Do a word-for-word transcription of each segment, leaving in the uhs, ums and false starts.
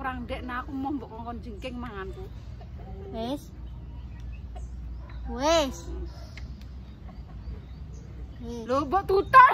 kurang ndek nah aku mau mbok kongkon jengking manganku. Wis. Wis. Lho mbok tutul.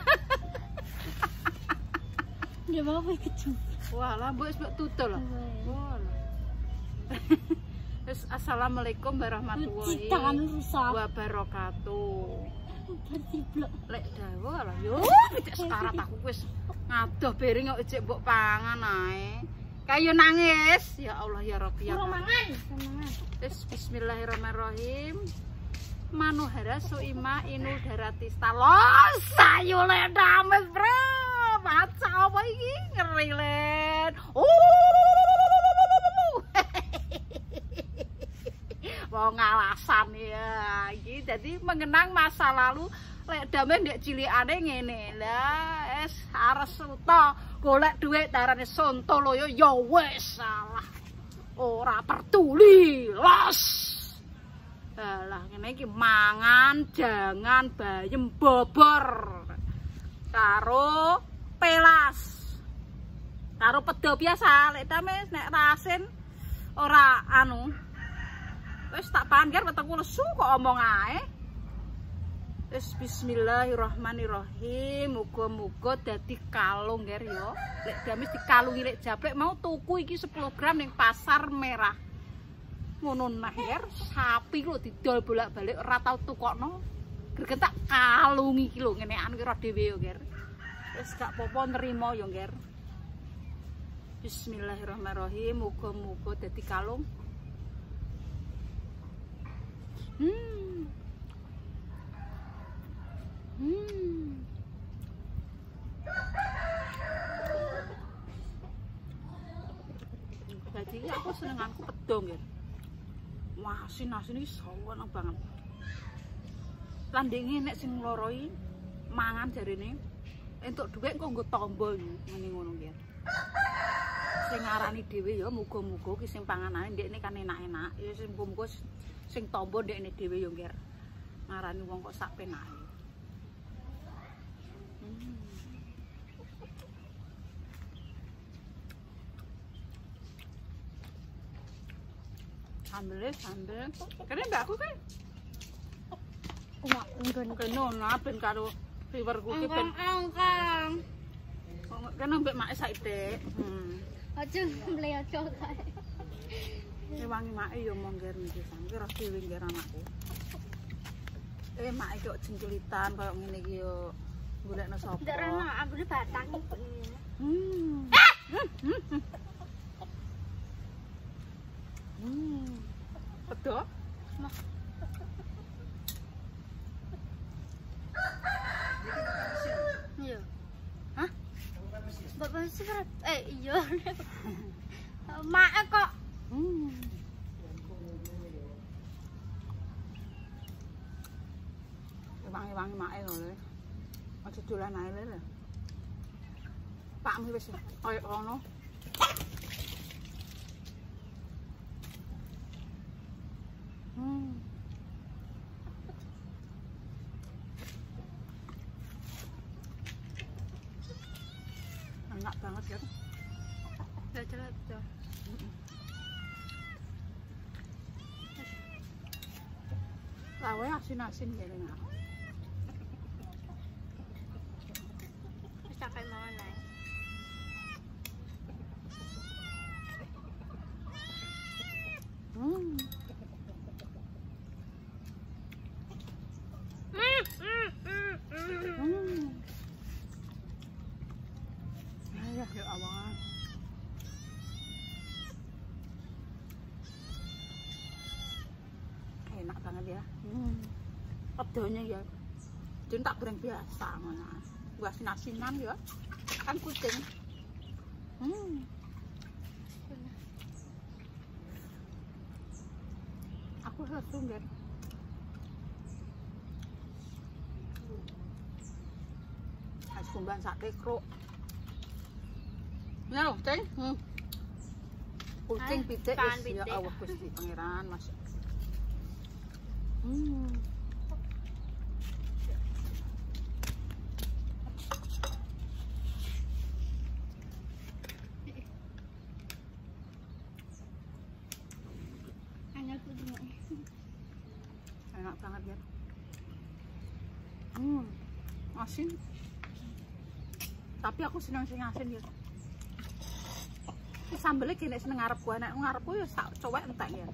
Ya mau apa kecil. Walah mbok wis mbok tutul. Walah. Terus assalamualaikum warahmatullahi wabarakatuh. Lek dawa lah yo becek sekarat aku wis ngadoh bering kok ejek mbok pangan ae. Kayu nangis. Ya Allah ya Rabbi ya. Mangan. Terus bismillahirrahmanirrahim. Manuhara suima inul daratista. Los sayu lek dames, Bro. Maca apa iki ngeri len. Wong alasan ya. Iki dadi mengenang masa lalu lek damai ndek cilikane ngene. Lah es ares uta golek dhuwit darane sontoloyo ya wis salah. Ora peduli. Los. Lah ngene iki mangan jangan bayem bobor. Karo pelas. Karo pedo biasa lek damai nek rasin ora anu wis tak panggir wetengku lesu kok omong ae. Wis bismillahirrahmanirrahim. Muga-muga dadi kalung nger ya. Lek damis dikalungi lek jablek mau tuku iki sepuluh gram ning pasar merah. Ngono nah nger sapi lho didol bolak-balik ora tau tukokno. Greget tak kalungi iki lho ngene anu kira dhewe yo nger. Wis gak apa-apa nerima yo nger. Bismillahirrahmanirrahim. Muga-muga dadi kalung. Hmm. Hmm. Jadi aku senenganku pedong ya. Wah, asin-asin iki seneng banget. Landinge nek sing ngloroi mangan jarene entuk dhuwit kok nggo tombo ngene ngono ki. Sing ngarani dhewe ya muga-muga ki sing panganane ndekne kan enak-enak. Ya sing muga sing tombo ndekne dhewe yo nggih. Ngarani wong kok sak penake. Hmm. Sambel sambel. Kene mbak aku kan. Wah, nggon kene ana ben karo liverku ki ben angkang. Kene mbek mak saithik. Hmm. Aja mleyoto kae. Wangi mak yo mongger niki sampe ora dhewe ngger anakku. Eh mak kok jengkulitan koyo ngene iki yo golekno sapa. Ndak ana ambune batang iki. Hmm. Hmm. Pedo? Mah. Iya. Hah? Bapak sekarang eh iya. Mak kok. Hmm. Wangi-wangi mak e lho. Aja dolan ae lho. Pakmu wis koyo ngono. Hmm. Enak banget ya. Udah jelas tuh. Lawe asin-asin jare enak. Wis tak kae mawon ae. Hmm. Mm, mm, mm, mm. Hmm. Ayah ya Allah. Enak banget ya. Hmm. Pedonya ya. Jadi tak goreng biasa ngono. Gua asin-asinan ya. Kan kucing. Hmm. Aku langsung kan. Harus kumbang sate kruk. Ya loh, Ceng. Hmm. Kucing pitik ya Allah Gusti Pangeran Mas. Hmm. aku cuma. Enak banget ya. Hmm, asin. Tapi aku seneng sing asin ya. Sambelnya kene seneng ngarepku, nek ngarepku ya sak cowek entek ya.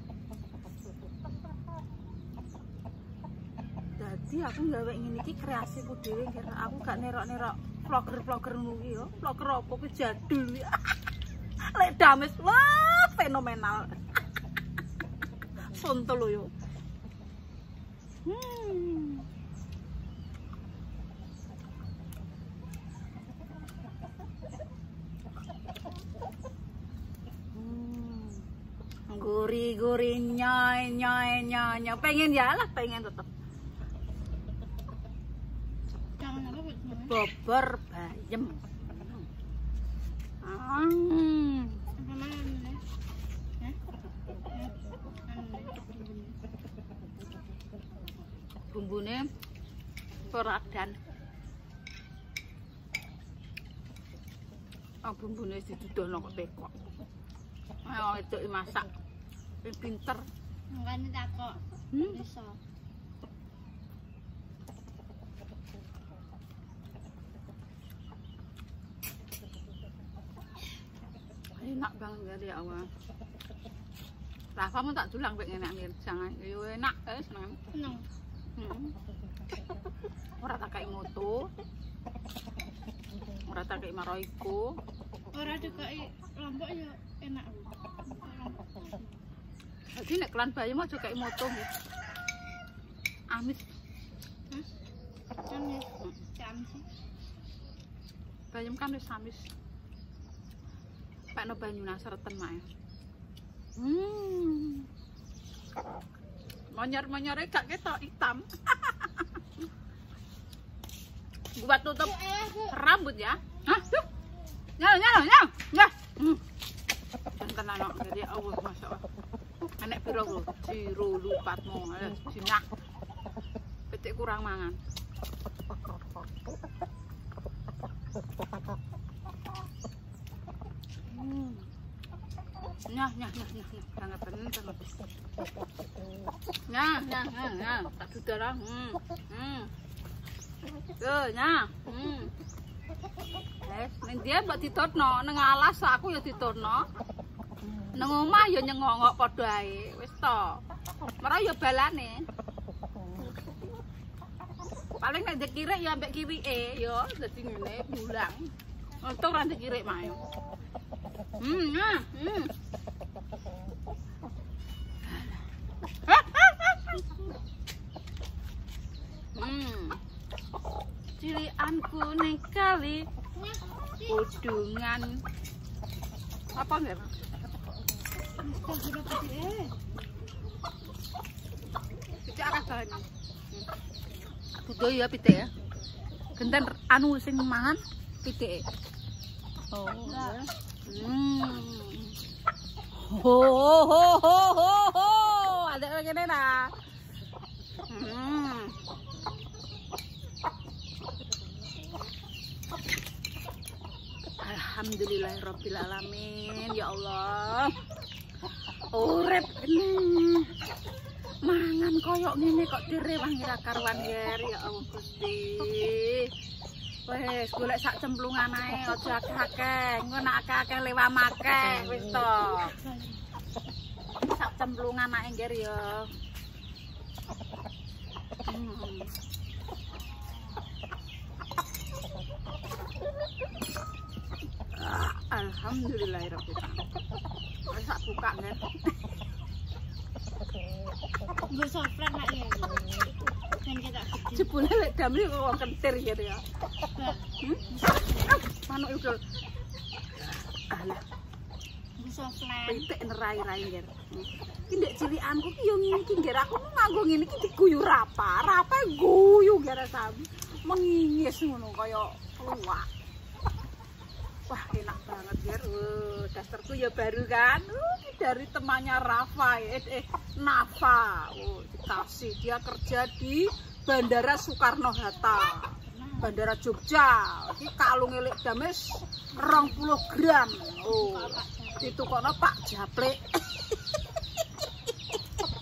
Jadi aku gawe ngene iki kreasiku dhewe, aku gak nerok-nerok vlogger-vlogger ngono iki yo. Vlogger apa ku jadul. Lek dames wah fenomenal. Sonto lho yo. Hmm. Gurih-gurih nyoy nyoy nyoy nyoy. Pengen ya lah, pengen tetep. Jangan apa buat semua. Bobor bayem. Hmm. Apa mana ini? Hah? Bumbune peradan. Ah bumbune didudono kok tekok. Ayo itu masak. Pinter. Makanya takok. Hmm? Bisa. Enak banget dari awal. Rafamu tak dulang pengen enak nih, jangan. Yo enak, eh seneng. Seneng. Hmm. Ora tak kayak moto. Ora tak kayak maroiku. Ora dikai lombok ya enak. Jadi nek kelan bayi mau juga kayak moto gitu. Amis. Hah? Amis. Amis. Bayem kan wis amis. Pak no banyu nasreten mae. Hmm. Monyor-monyore gak ketok hitam. Buat tutup rambut ya. Hah? Tuh. Nyal nyal nyal. Nyal. Hmm. Jangan anak jadi Allah masyaallah. Anak piro lho? Jiro lupatmu. Ayo jinah. Petik kurang mangan. Hmm. Nyah nyah nyah nyah banget banget banget. Nyah nyah nyah nyah tak dudara. Hmm. Hmm. Tuh nyah. Hmm. Wes, ning dia mbok ditutno, nang alas aku ya ditutno. Nang omah ya nyengok padha ae. Wis to. Mara ya balane. Paling nek dikirek ya ambek kiwike ya dadi ngene bulang. Untung ra dikirek mae. Hmm, nah, hmm. Hmm. Cilianku ning kali kudungan. Apa enggak? Pitik akeh banget. Budo ya pitik ya. Genten anu sing mangan pitik. Oh. Hmm. Ho ho ho ho ho. Ada ngene ta. Hmm. Alhamdulillahirabbil alamin. Ya Allah. Urip hmm. Mangan koyok ngene kok direwangi ra karuan yer ya Allah Gusti. Wes golek sak cemplungan ae aja akeh-akeh. Engko nek akeh-akeh lewam akeh wis to. Sak cemplungan ae nger ya. Hmm. Ah, alhamdulillahirabbil alamin. Wes sak buka nger. Gue sofran nak ya. Dan kita gede. Jebule lek damri kok kentir gitu ya. Hmm? Manuk udah. Alah. Gue sofran. Pitik nerai-rai nger. Iki ndek cilikanku ki yo ngene iki nger aku nganggo ngene iki diguyu rapa. Rapa guyu nger sami. Mengingis ngono kaya luwak. Wah, enak banget nger. Uh, dasarku ya baru kan. Uh, dari temannya Rafa eh, eh Nafa. Oh, dikasih dia kerja di Bandara Soekarno Hatta. Bandara Jogja. Iki kalung elek dames rong puluh gram. Oh. Ditukokno Pak Japlek.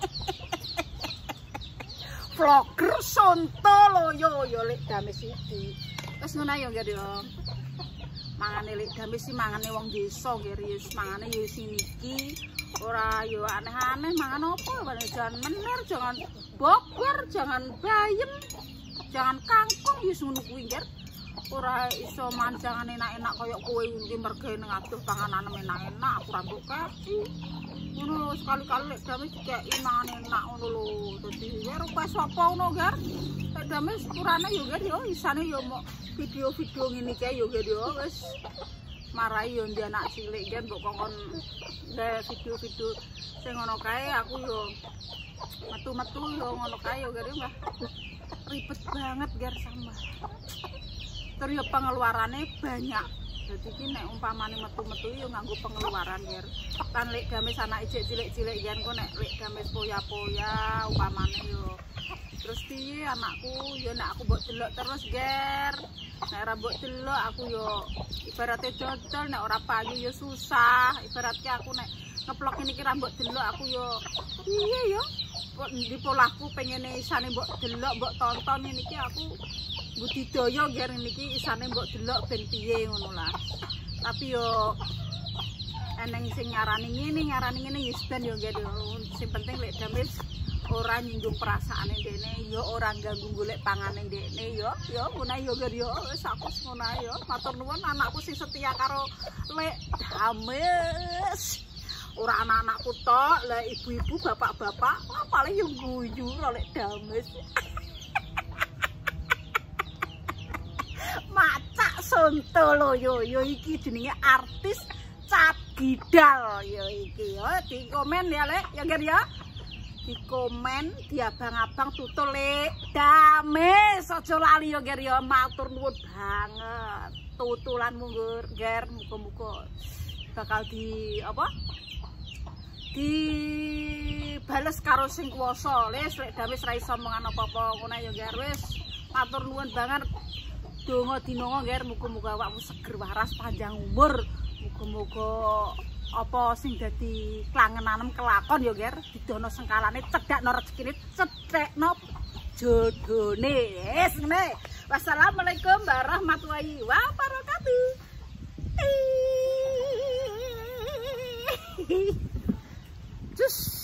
vlogger Sontoloyo yo lek Dames iki. Wis ngono ya nggih yo. Mangane lek Dames iki mangane wong desa nggih wis mangane yo sing iki ora yo aneh-aneh mangan apa jangan menir, jangan bogor, jangan bayem, jangan kangkung wis ngono kuwi nggih. Ora iso manjangan enak-enak kaya kowe iki mergawe nang adoh panganan enak-enak aku ra mbok kasih. Ngono lho sekali-kali lek Dames dikeki mangan enak ngono lho. Dadi ya rupa sapa ngono, Gar. Lek Dames kurane yo, Gar yo isane yo mok video-video ngene iki yo, Gar yo wis marai yo ndi anak cilik Gar mbok kongkon nge video-video sing ngono kae aku yo metu-metu yo ngono kae yo, Gar yo Mbah. Ribet banget Gar sama. Terus ya pengeluarannya banyak. Jadi iki nek umpamane metu-metu yo nganggo pengeluaran Ger. Kan lek Dames anak ijek cilik-cilik yen kok nek lek Dames poya-poya umpamane yo. Terus piye anakku yo nek aku mbok delok terus Ger. Nek ora mbok delok aku yo ibaratnya dodol nek ora payu yo susah. Ibaratnya aku nek ngeplok ini kira mbok delok aku yo piye yo. Kok ndi polahku pengene isane mbok delok mbok tonton niki aku budidaya Ger niki isane mbok delok ben piye ngono lah. Tapi yo eneng sing nyarani ngene nyarani ngene wis ben yo Ger yo. Sing penting lek Dames ora nyinggung perasaane dene yo ora ganggu golek pangane dene yo yo ngono yo Ger yo wis aku ngono yo. Matur nuwun anakku sing setia karo lek Dames. Ora anak-anakku tok, lah ibu-ibu bapak-bapak paling yo guyu lek Dames. Macak Sontoloyo yo iki jenenge artis Cat Gidal yo iki yo di komen ya lek ya Ger ya di komen di abang-abang tutul lek Dames aja lali yo Ger ya matur nuwun banget tutulanmu Ger muga-muga bakal di apa di bales karo sing kuwasa les lek Dames ra iso mangan apa-apa ngono yo Ger wis matur nuwun banget. Donga dinonga Ger muga-muga awakmu seger waras panjang umur. Muga-muga apa sing dadi klangenanem kelakon ya Ger didono sengkalane cedhakno rezekine cedhekno jodhone. Wis ngene. Wassalamualaikum warahmatullahi wabarakatuh. Cus